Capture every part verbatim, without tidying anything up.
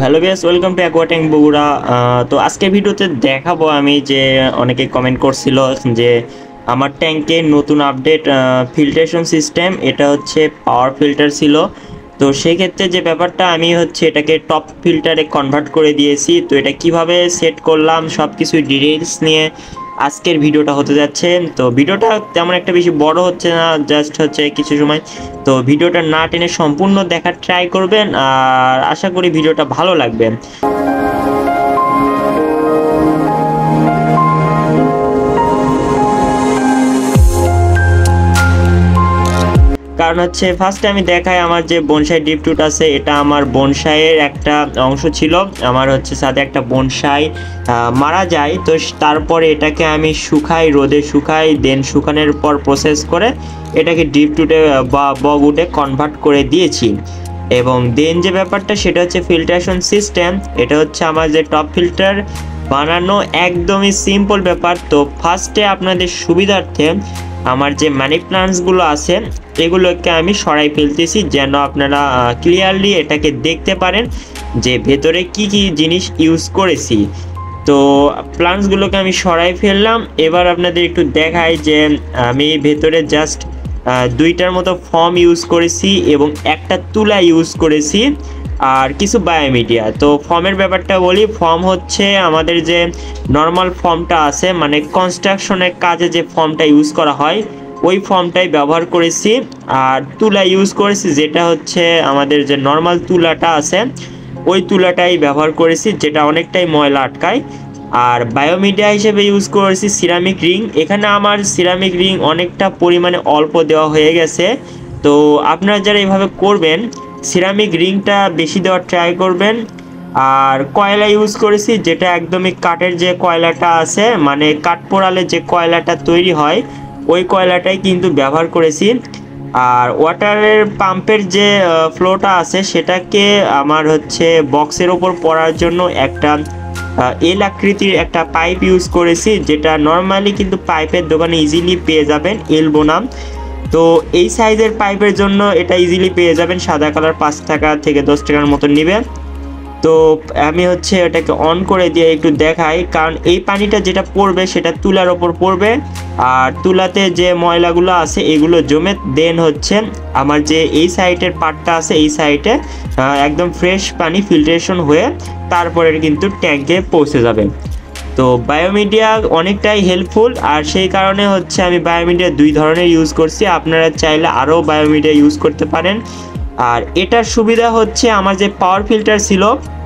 Hello viewers, welcome to Aquatech Bogura. তো আজকের ভিডিওতে দেখাবো আমি যে অনেকে কমেন্ট করছিল যে আমার ট্যাঙ্কের নতুন আপডেট ফিল্ট্রেশন সিস্টেম, এটা হচ্ছে পাওয়ার ফিল্টার ছিল। তো সেই ক্ষেত্রে যে ব্যাপারটা আমি হচ্ছে এটাকে টপ ফিল্টারে কনভার্ট করে দিয়েছি। তো এটা কিভাবে সেট করলাম সব কিছু ডিটেইলস নিয়ে আজকের ভিডিওটা হতে যাচ্ছে। তো ভিডিওটা তেমন একটা বেশি বড় হচ্ছে না, জাস্ট হচ্ছে কিছু সময়। তো ভিডিওটা না টেনে সম্পূর্ণ দেখার ট্রাই করবেন, আর আশা করি ভিডিওটা ভালো লাগবে। কারণ হচ্ছে ফার্স্টে আমি দেখাই আমার যে বনসাই ড্রিফটুট আছে, এটা আমার বনসাইয়ের একটা অংশ ছিল। আমার হচ্ছে সাথে একটা বনসাই মারা যায়, তো তারপরে এটাকে আমি শুকাই, রোদে শুকাই, দেন শুকানোর পর প্রসেস করে এটাকে ড্রিফটুটে বা বগউডে কনভার্ট করে দিয়েছি। এবং দেন যে ব্যাপারটা সেটা হচ্ছে ফিল্ট্রেশন সিস্টেম। এটা হচ্ছে আমার যে টপ ফিল্টার বানানো একদমই সিম্পল ব্যাপার। তো ফার্স্টে আপনাদের সুবিধার্থে আমার যে মানি প্লান্টসগুলো আছে এগুলোকে আমি সরাই ফেলতেছি, যেন আপনারা ক্লিয়ারলি এটাকে দেখতে পারেন যে ভেতরে কি কি জিনিস ইউজ করেছি। তো প্লান্টসগুলোকে আমি সরাই ফেললাম। এবার আপনাদের একটু দেখাই যে আমি ভেতরে জাস্ট দুইটার মতো ফর্ম ইউজ করেছি এবং একটা তুলা ইউজ করেছি আর কিছু বায়োমিডিয়া। তো ফর্মের ব্যাপারটা বলি, ফর্ম হচ্ছে আমাদের যে নর্মাল ফর্মটা আছে, মানে কনস্ট্রাকশনের কাজে যে ফর্মটা ইউজ করা হয় ওই ফর্মটাই ব্যবহার করেছি। আর তুলা ইউজ করেছি, যেটা হচ্ছে আমাদের যে নর্মাল তুলাটা আছে ওই তুলাটাই ব্যবহার করেছি, যেটা অনেকটাই ময়লা আটকায়। আর বায়োমিডিয়া হিসেবে ইউজ করেছি সিরামিক রিং। এখানে আমার সিরামিক রিং অনেকটা পরিমাণে অল্প দেওয়া হয়ে গেছে। তো আপনারা যারা এইভাবে করবেন সিরামিক রিংটা বেশি দেওয়ার ট্রাই করবেন। আর কয়লা ইউজ করেছি, যেটা একদমই কাঠের যে কয়লাটা আছে, মানে কাঠ পোড়ালে যে কয়লাটা তৈরি হয় ওই কয়লাটাই কিন্তু ব্যবহার করেছি। আর ওয়াটারের পাম্পের যে ফ্লোটা আছে সেটাকে আমার হচ্ছে বক্সের ওপর পড়ার জন্য একটা এল আকৃতির একটা পাইপ ইউজ করেছি, যেটা নর্মালি কিন্তু পাইপের দোকানে ইজিলি পেয়ে যাবেন, এলবো নাম। তো এই সাইজের পাইপের জন্য এটা ইজিলি পেয়ে যাবেন, সাদা কালার, পাঁচ টাকা থেকে দশ টাকার মতন নেবে। তো আমি হচ্ছে এটাকে অন করে দিয়ে একটু দেখাই, কারণ এই পানিটা যেটা পড়বে সেটা তুলার ওপর পড়বে, আর তুলাতে যে ময়লাগুলো আছে এগুলো জমে দেন হচ্ছে আমার যে এই সাইডের পার্টটা আছে এই সাইডে একদম ফ্রেশ পানি ফিল্ট্রেশন হয়ে তারপরে কিন্তু ট্যাঙ্কে পৌঁছে যাবে। তো বায়োমিডিয়া অনেকটাই হেল্পফুল, আর সেই কারণে হচ্ছে আমি বায়োমিডিয়া দুই ধরনের ইউজ করছি। আপনারা চাইলে আরও বায়োমিডিয়া ইউজ করতে পারেন। আর এটার সুবিধা হচ্ছে আমার যে পাওয়ার ফিল্টার ছিল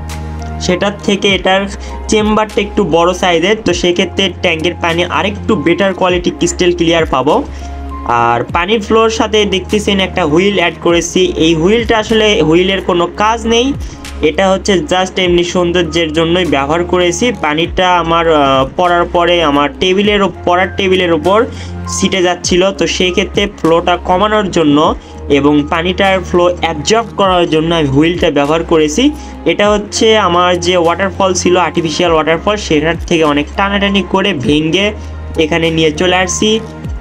সেটার থেকে এটার চেম্বারটা একটু বড় সাইজের, তো সেক্ষেত্রে ট্যাঙ্কের পানি আরেকটু বেটার কোয়ালিটি ক্রিস্টাল ক্লিয়ার পাবো। আর পানির ফ্লোর সাথে দেখতেছেন একটা হুইল অ্যাড করেছি। এই হুইলটা আসলে হুইলের কোনো কাজ নেই, এটা হচ্ছে জাস্ট এমনি সৌন্দর্যের জন্যই ব্যবহার করেছি। পানিটা আমার পড়ার পরে আমার টেবিলের পড়ার টেবিলের ওপর সিটে যাচ্ছিল, তো সেই ক্ষেত্রে ফ্লোটা কমানোর জন্য এবং পানিটার ফ্লো অ্যাবজর্ব করার জন্য আমি হুইলটা ব্যবহার করেছি। এটা হচ্ছে আমার যে ওয়াটারফল ছিল, আর্টিফিশিয়াল ওয়াটারফল, সেটার থেকে অনেক টানাটানি করে ভেঙে এখানে নিয়ে চলে আসছি।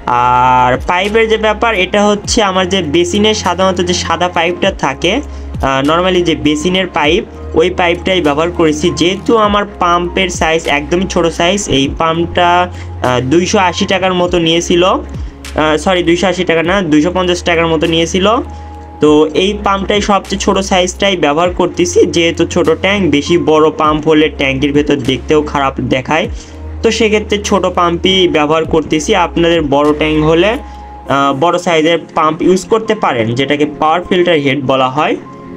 আর পাইপের যে ব্যাপার, এটা হচ্ছে আমার যে বেসিনের সাধারণত যে সাদা পাইপটা থাকে, নর্মালি যে বেসিনের পাইপ, ওই পাইপটাই ব্যবহার করেছি। যেহেতু আমার পাম্পের সাইজ একদমই ছোট সাইজ, এই পাম্পটা দুইশো আশি টাকার মতো নিয়েছিল, সরি দুইশো আশি টাকা না দুইশো পঞ্চাশ টাকার মতো নিয়েছিল। তো এই পাম্পটাই সবচেয়ে ছোট সাইজটাই ব্যবহার করতেছি, যেহেতু ছোট ট্যাঙ্ক, বেশি বড় পাম্প হলে ট্যাঙ্কের ভেতর দেখতেও খারাপ দেখায়, তো সেক্ষেত্রে ছোট পাম্পই ব্যবহার করতেছি। আপনাদের বড় ট্যাঙ্ক হলে বড় সাইজের পাম্প ইউজ করতে পারেন, যেটাকে পাওয়ার ফিল্টার হেড বলা হয়।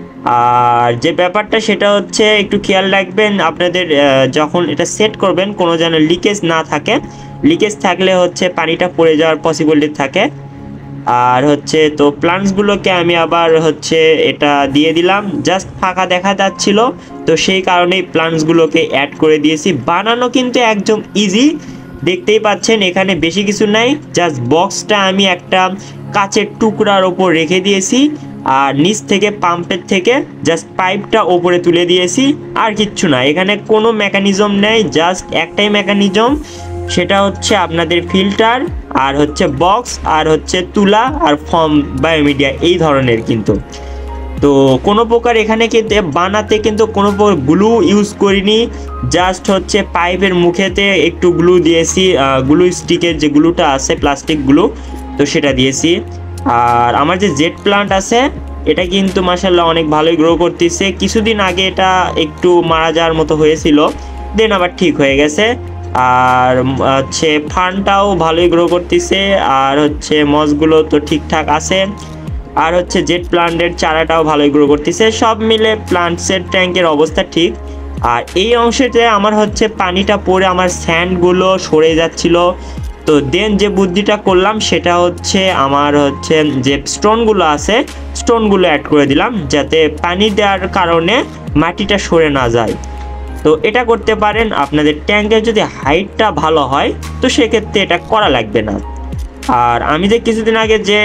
আর যে ব্যাপারটা সেটা হচ্ছে একটু খেয়াল রাখবেন আপনাদের যখন এটা সেট করবেন কোনো যেন লিকেজ না থাকে। লিকেজ থাকলে হচ্ছে পানিটা পড়ে যাওয়ার পসিবিলিটি থাকে। আর হচ্ছে তো প্লান্টসগুলোকে আমি আবার হচ্ছে এটা দিয়ে দিলাম, জাস্ট ফাঁকা দেখা যাচ্ছিল, তো সেই কারণেই প্লান্টসগুলোকে অ্যাড করে দিয়েছি। বানানো কিন্তু একদম ইজি, দেখতেই পাচ্ছেন এখানে বেশি কিছু নাই, জাস্ট বক্সটা আমি একটা কাচের টুকরার ওপর রেখে দিয়েছি, আর নিচ থেকে পাম্পের থেকে জাস্ট পাইপটা ওপরে তুলে দিয়েছি, আর কিচ্ছু না। এখানে কোনো মেকানিজম নেই, জাস্ট একটাই মেকানিজম, সেটা হচ্ছে আপনাদের ফিল্টার আর হচ্ছে বক্স আর হচ্ছে তুলা আর ফর্ম বায়োমিডিয়া এই ধরনের। কিন্তু তো কোনো প্রকার এখানে কিন্তু বানাতে কিন্তু কোনো প্রকার গ্লু ইউজ করিনি, জাস্ট হচ্ছে পাইপের মুখেতে একটু গ্লু দিয়েছি, গ্লু স্টিকের যে গ্লুটা আছে প্লাস্টিক গ্লু, তো সেটা দিয়েছি। আর আমার যে জেট প্লান্ট আছে এটা কিন্তু মাশাআল্লাহ অনেক ভালোই গ্রো করতেছে। কিছুদিন আগে এটা একটু মারা যাওয়ার মতো হয়েছিল, দেন আবার ঠিক হয়ে গেছে। আর হচ্ছে ফার্নটাও ভালোই গ্রো করতেছে, আর হচ্ছে মসগুলো তো ঠিকঠাক আছে, আর হচ্ছে জেট প্লান্টের চারাটাও ভালোই গ্রো করতেছে। সব মিলে প্লান্টসের ট্যাঙ্কের অবস্থা ঠিক। আর এই অংশেতে আমার হচ্ছে পানিটা পড়ে আমার স্যান্ডগুলো সরে যাচ্ছিল, তো দেন যে বুদ্ধিটা করলাম সেটা হচ্ছে আমার হচ্ছে যে স্টোনগুলো আছে স্টোনগুলো অ্যাড করে দিলাম, যাতে পানি দেওয়ার কারণে মাটিটা সরে না যায়। তো এটা করতে পারেন, আপনাদের ট্যাঙ্কের যদি হাইটটা ভালো হয় তো সেক্ষেত্রে এটা করা লাগবে না। আর আমি যে কিছুদিন আগে যে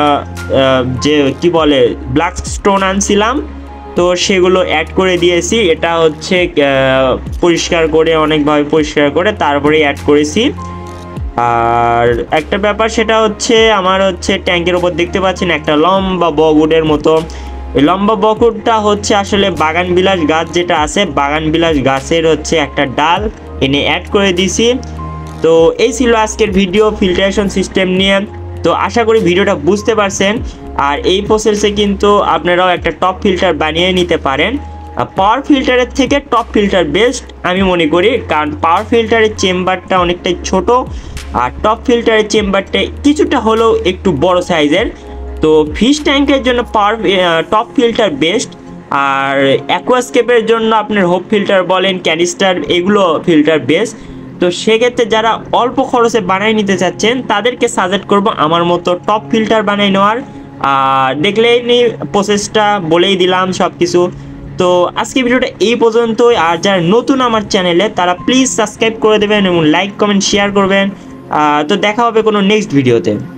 যে কি বলে ব্ল্যাক স্টোন আনছিলাম, তো সেগুলো অ্যাড করে দিয়েছি। এটা হচ্ছে পরিষ্কার করে অনেকভাবে পরিষ্কার করে তারপরে অ্যাড করেছি। আর একটা ব্যাপার সেটা হচ্ছে আমার হচ্ছে ট্যাঙ্কের উপর দেখতে পাচ্ছেন একটা লম্বা বগুড়ের মতো, এই লম্বা বকুড়টা হচ্ছে আসলে বাগান বিলাস গাছ যেটা আছে বাগান বিলাস গাছের হচ্ছে একটা ডাল এনে অ্যাড করে দিছি। তো এই ছিল আজকের ভিডিও ফিল্টারেশন সিস্টেম নিয়ে। তো আশা করি ভিডিওটা বুঝতে পারছেন। আর এই প্রসেসে কিন্তু আপনারাও একটা টপ ফিল্টার বানিয়ে নিতে পারেন। পাওয়ার ফিল্টারের থেকে টপ ফিল্টার বেস্ট আমি মনে করি, কারণ পাওয়ার ফিল্টারের চেম্বারটা অনেকটাই ছোট, আর টপ ফিল্টারের চেম্বারটা কিছুটা হলেও একটু বড় সাইজের। তো ফিশ ট্যাঙ্কের জন্য পাওয়ার টপ ফিল্টার বেস্ট, আর অ্যাকোয়াস্কেপের জন্য আপনার হোপ ফিল্টার বলেন ক্যানিস্টার এগুলো ফিল্টার বেস্ট। তো সেক্ষেত্রে যারা অল্প খরচে বানিয়ে নিতে চাচ্ছেন তাদেরকে সাজেস্ট করব আমার মতো টপ ফিল্টার বানিয়ে নেওয়ার। আর দেখলেই নি প্রসেসটা বলেই দিলাম সব কিছু। তো আজকে ভিডিওটা এই পর্যন্তই। আর যারা নতুন আমার চ্যানেলে তারা প্লিজ সাবস্ক্রাইব করে দেবেন এবং লাইক কমেন্ট শেয়ার করবেন। তো দেখা হবে কোনো নেক্সট ভিডিওতে।